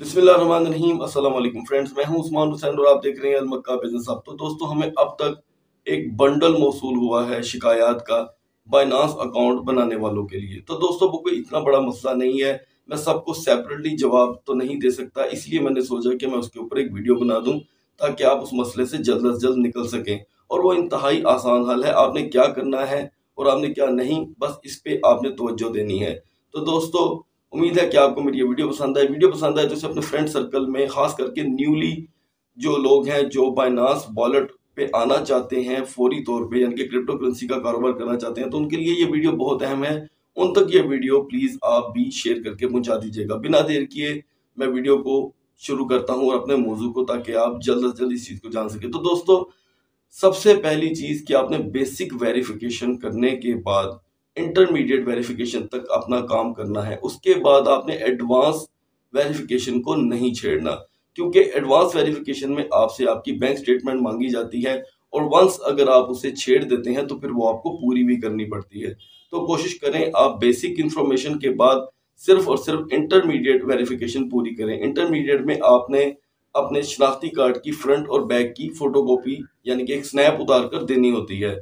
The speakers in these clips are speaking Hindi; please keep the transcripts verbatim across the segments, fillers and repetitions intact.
बिस्मिल्लाहिर्रहमानिर्रहीम। अस्सलाम वालेकुम फ्रेंड्स, मैं हूं उस्मान हुसैन और आप देख रहे हैं अल मक्का बिजनेस हब। तो दोस्तों, हमें अब तक एक बंडल मौसूल हुआ है शिकायत का बाइनांस अकाउंट बनाने वालों के लिए। तो दोस्तों, वो कोई इतना बड़ा मसला नहीं है, मैं सबको सेपरेटली जवाब तो नहीं दे सकता, इसलिए मैंने सोचा कि मैं उसके ऊपर एक वीडियो बना दूं ताकि आप उस मसले से जल्द अज जल्द निकल सकें। और वो इंतहाई आसान हल है, आपने क्या करना है और आपने क्या नहीं, बस इस पे आपने तवज्जो देनी है। तो दोस्तों, उम्मीद है कि आपको मेरी ये वीडियो पसंद आए। वीडियो पसंद आए तो इसे अपने फ्रेंड सर्कल में, खास करके न्यूली जो लोग हैं जो बाइनांस वॉलेट पे आना चाहते हैं फौरी तौर पे, यानी कि क्रिप्टो करेंसी का कारोबार करना चाहते हैं, तो उनके लिए ये वीडियो बहुत अहम है। उन तक ये वीडियो प्लीज आप भी शेयर करके पहुंचा दीजिएगा। बिना देर किए मैं वीडियो को शुरू करता हूँ और अपने मौजू को, ताकि आप जल्द अज जल्द इस चीज को जान सके। तो दोस्तों, सबसे पहली चीज कि आपने बेसिक वेरिफिकेशन करने के बाद इंटरमीडिएट वेरिफिकेशन तक अपना काम करना है। उसके बाद आपने एडवांस वेरिफिकेशन को नहीं छेड़ना, क्योंकि एडवांस वेरिफिकेशन में आपसे आपकी बैंक स्टेटमेंट मांगी जाती है और वंस अगर आप उसे छेड़ देते हैं तो फिर वो आपको पूरी भी करनी पड़ती है। तो कोशिश करें आप बेसिक इंफॉर्मेशन के बाद सिर्फ और सिर्फ इंटरमीडिएट वेरिफिकेशन पूरी करें। इंटरमीडिएट में आपने अपने शनाख्ती कार्ड की फ्रंट और बैक की फोटोकॉपी, यानी कि एक स्नैप उतार कर देनी होती है।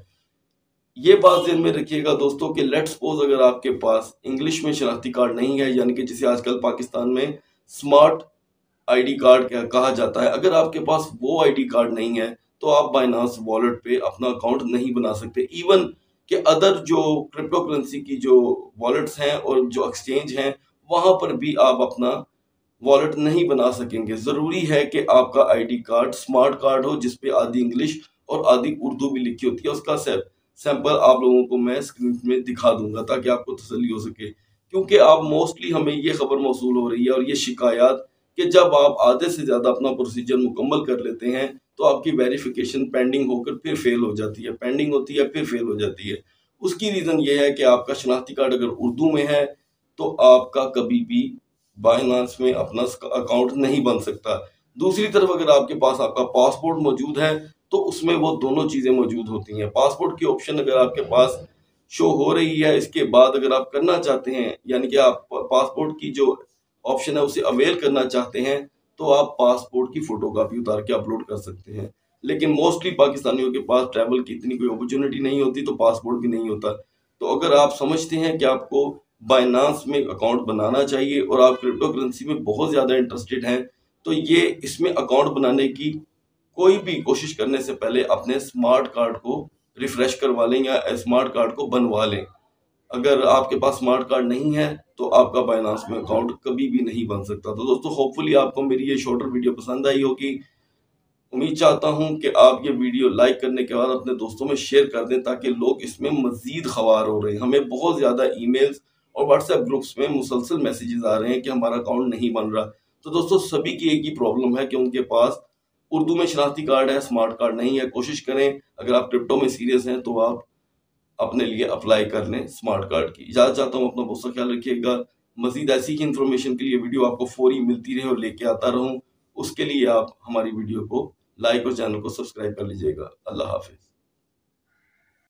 ये बात ध्यान में रखिएगा दोस्तों कि लेट्स सपोज अगर आपके पास इंग्लिश में शनाख्ती कार्ड नहीं है, यानी कि जिसे आजकल पाकिस्तान में स्मार्ट आईडी कार्ड कहा जाता है, अगर आपके पास वो आईडी कार्ड नहीं है तो आप बाइनांस वॉलेट पे अपना अकाउंट नहीं बना सकते। इवन के अदर जो क्रिप्टो करेंसी की जो वॉलेट्स हैं और जो एक्सचेंज हैं, वहां पर भी आप अपना वॉलेट नहीं बना सकेंगे। जरूरी है कि आपका आईडी कार्ड स्मार्ट कार्ड हो, जिसपे आधी इंग्लिश और आधी उर्दू भी लिखी होती है। उसका सैंपल आप लोगों को मैं स्क्रीन में दिखा दूंगा ताकि आपको तसल्ली हो सके। क्योंकि आप मोस्टली हमें ये खबर मौसूल हो रही है और ये शिकायत कि जब आप आधे से ज्यादा अपना प्रोसीजर मुकम्मल कर लेते हैं तो आपकी वेरिफिकेशन पेंडिंग होकर फिर फेल हो जाती है, पेंडिंग होती है फिर फेल हो जाती है। उसकी रीजन ये है कि आपका शनाख्ती कार्ड अगर उर्दू में है तो आपका कभी भी बाइनांस में अपना अकाउंट नहीं बन सकता। दूसरी तरफ अगर आपके पास आपका पासपोर्ट मौजूद है तो उसमें वो दोनों चीजें मौजूद होती हैं। पासपोर्ट की ऑप्शन अगर आपके पास शो हो रही है, इसके बाद अगर आप करना चाहते हैं, यानी कि आप पासपोर्ट की जो ऑप्शन है उसे अवेल करना चाहते हैं, तो आप पासपोर्ट की फोटोकॉपी उतार के अपलोड कर सकते हैं। लेकिन मोस्टली पाकिस्तानियों के पास ट्रैवल की इतनी कोई अपॉर्चुनिटी नहीं होती, तो पासपोर्ट भी नहीं होता। तो अगर आप समझते हैं कि आपको बाइनांस में अकाउंट बनाना चाहिए और आप क्रिप्टो करेंसी में बहुत ज्यादा इंटरेस्टेड हैं, तो ये इसमें अकाउंट बनाने की कोई भी कोशिश करने से पहले अपने स्मार्ट कार्ड को रिफ्रेश करवा लें या स्मार्ट कार्ड को बनवा लें। अगर आपके पास स्मार्ट कार्ड नहीं है तो आपका बाइनांस में अकाउंट कभी भी नहीं बन सकता। तो दोस्तों, होपफुली आपको मेरी ये शॉर्टर वीडियो पसंद आई होगी। उम्मीद चाहता हूं कि आप ये वीडियो लाइक करने के बाद अपने दोस्तों में शेयर कर दें, ताकि लोग इसमें मजीद खवार हो रहे हैं। हमें बहुत ज्यादा ईमेल्स और व्हाट्सएप ग्रुप्स में मुसलसल मैसेजेस आ रहे हैं कि हमारा अकाउंट नहीं बन रहा। तो दोस्तों, सभी की एक ही प्रॉब्लम है कि उनके पास उर्दू में शनाख्ती कार्ड है, स्मार्ट कार्ड नहीं है। कोशिश करें, अगर आप क्रिप्टो में सीरियस हैं तो आप अपने लिए अप्लाई कर लें स्मार्ट कार्ड की। इजाजत चाहता हूं, अपना बहुत सा ख्याल रखिएगा। मजीद ऐसी ही इंफॉर्मेशन के लिए वीडियो आपको फौरी मिलती रहे और लेके आता रहूं, उसके लिए आप हमारी वीडियो को लाइक और चैनल को सब्सक्राइब कर लीजिएगा। अल्लाह हाफिज।